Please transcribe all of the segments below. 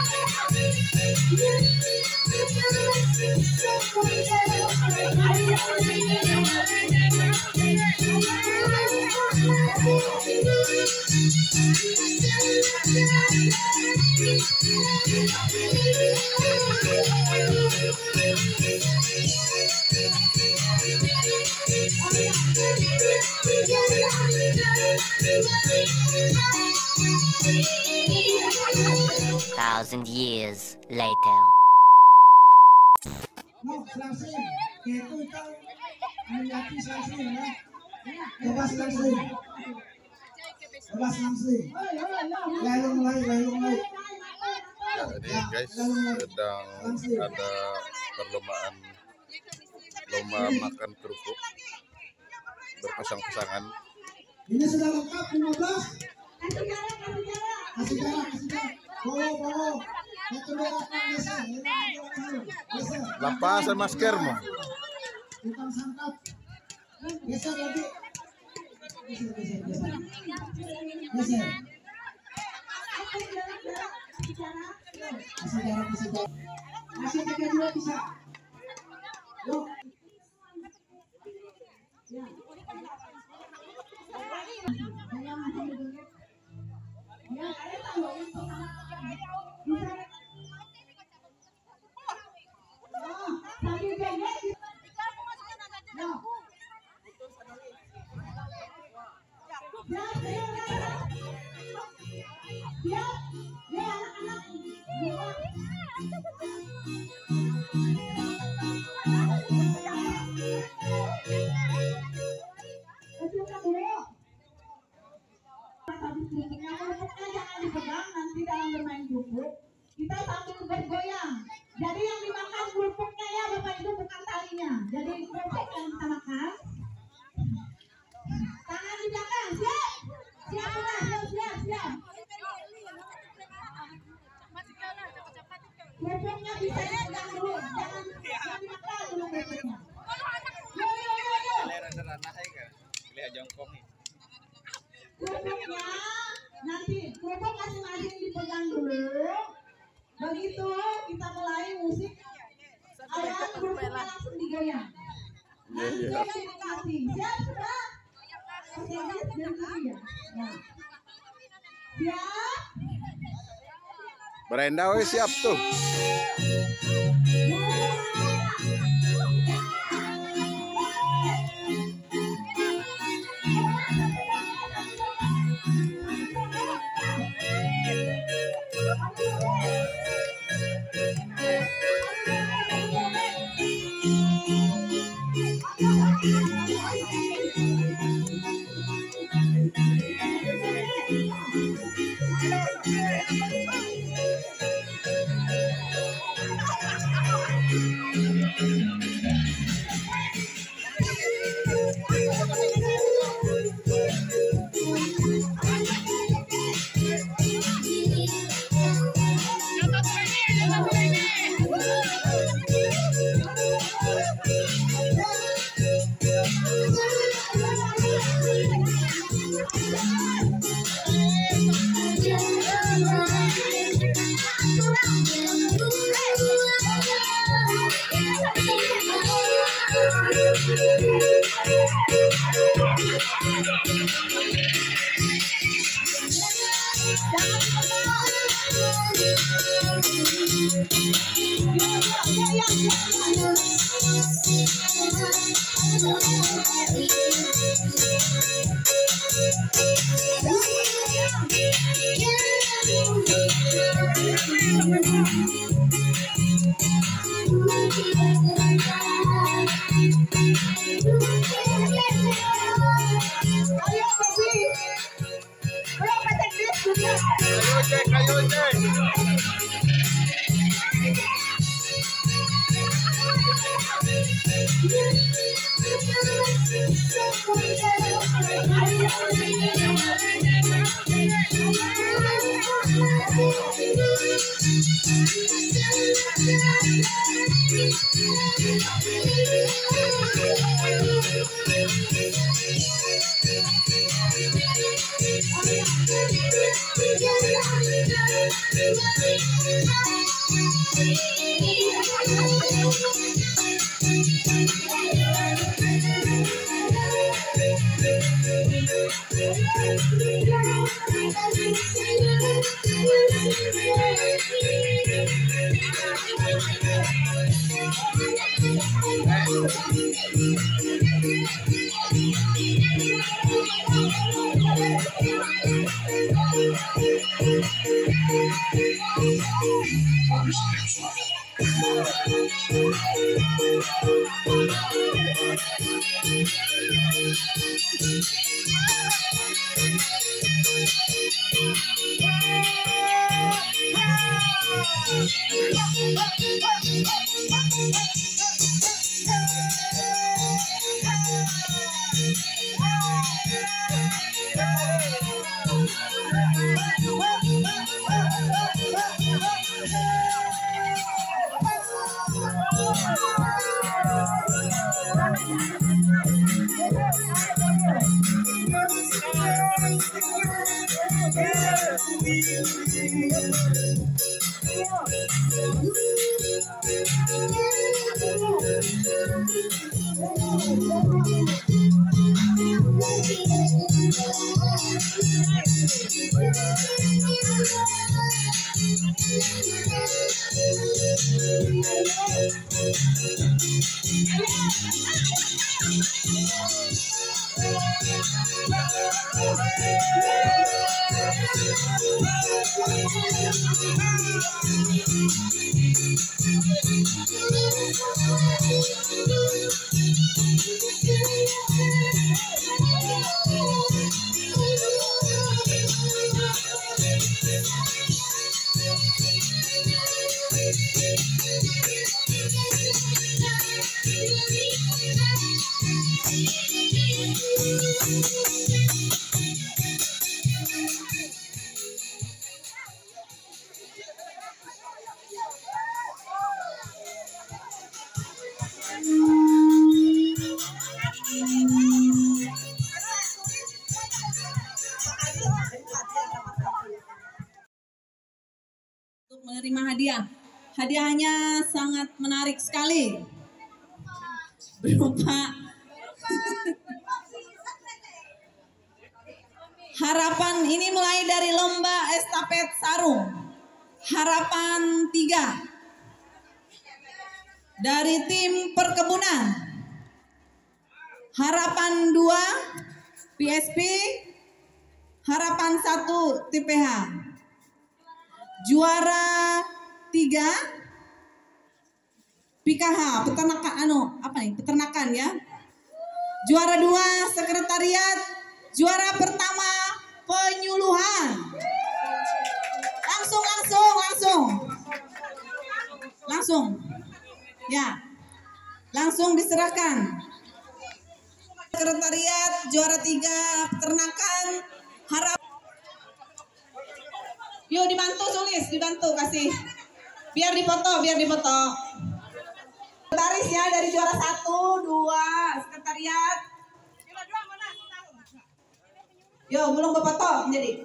Thousand years later. Mau langsung, itu kau menyaki langsung ya. Bebas langsung. Bebas langsung. Lalu mulai. Ya, ini guys sedang ada perlombaan lomba makan kerupuk berpasang-pasangan. Ini sudah lengkap 15. Kasih jarak. Bawa. Satu belakang geser. Lepasan maskermu. Bukan santap. Geser lagi. Geser. Kasih jarak. Masih 3-2 bisa. Yuk. Ya. Jangan dipegang, nanti dalam bermain kerupuk kita sambil bergoyang. Jadi yang dimakan kerupuknya ya Bapak Ibu, bukan talinya. Jadi kerupuk yang kita makan. Tangan di belakang, siap. Kerupuknya bisa dipegang dulu, jangan dimakan dulu kerupuknya. Kerupuknya nanti kerupuk masing-masing dipegang dulu. Begitu kita mulai musik, ayam kerupuknya langsung digoyang. Langsung dinikmati. Siap sudah? Siap. Brenda siap tuh. Untuk menerima hadiah. Hadiahnya sangat menarik sekali. Berupa harapan ini mulai dari lomba estafet sarung. Harapan 3 dari tim perkebunan. Harapan 2 PSP. Harapan 1 TPH. Juara 3 PKH, peternakan ya. Juara 2 sekretariat. Juara pertama penyuluhan. Langsung. Ya. Langsung diserahkan. Sekretariat juara 3 peternakan. Harap. Yuk dibantu tulis, dibantu kasih. Biar dipoto. Sekretaris ya dari juara 1, 2 sekretariat. Yo, belum berfoto jadi.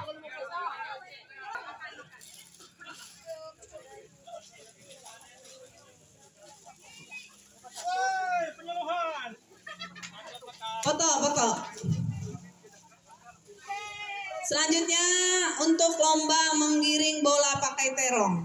Foto. Selanjutnya untuk lomba menggiring bola pakai terong.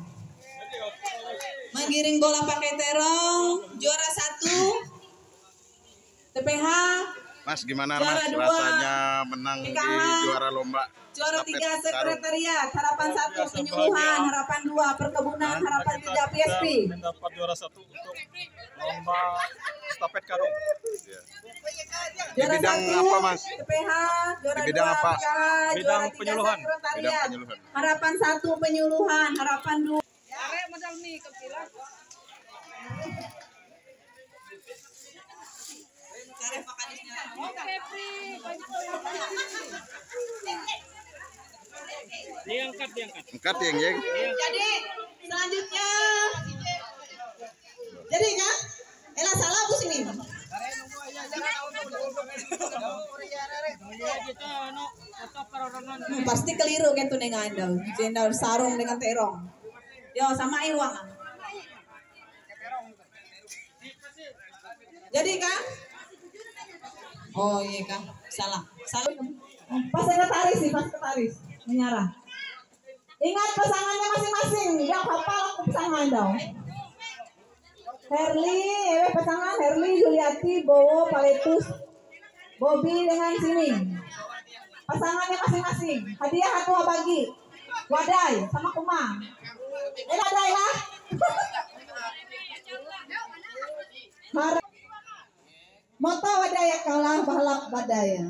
Juara 1 TPH. Mas, gimana Mas rasanya menang di juara lomba? Juara 3 sekretariat, harapan 1 penyuluhan, harapan 2 perkebunan, harapan 3 PSP. Mendapat juara 1 untuk lomba estafet karung. Di bidang apa Mas? TPH, juara Di bidang 2 apa? PKH, Bidang juara 3 penyuluhan. sekretariat. Bidang penyuluhan. Harapan 1 penyuluhan, harapan 2. Diangkat. Angkat yang jeng. Jadi selanjutnya, jadi kan, elah salah bu sini. Pasti keliru kan tuh dengan anda, jendal sarung dengan terong. Yo sama iwang. Jadi kan? Oh iya kan, salah. Pas sekretaris sih, pas sekretaris menyerah. Ingat pasangannya masing-masing, dia hafal aku pasangan dong. Herli, pasangan Herli, Juliati, Bowo, Paletus, Bobby dengan sini. Pasangannya masing-masing. Hadiah satu bagi. Wadai sama Kuma. Wadai lah. Moto wadaya kalah balap badaya.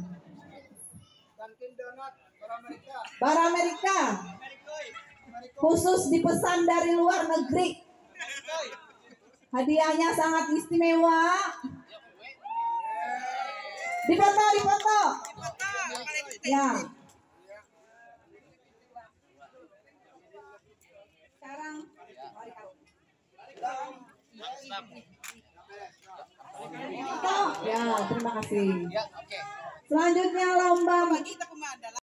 Bar Amerika. Khusus dipesan dari luar negeri. Hadiahnya sangat istimewa. Dipoto. Ya. Sekarang ya, terima kasih. Selanjutnya lomba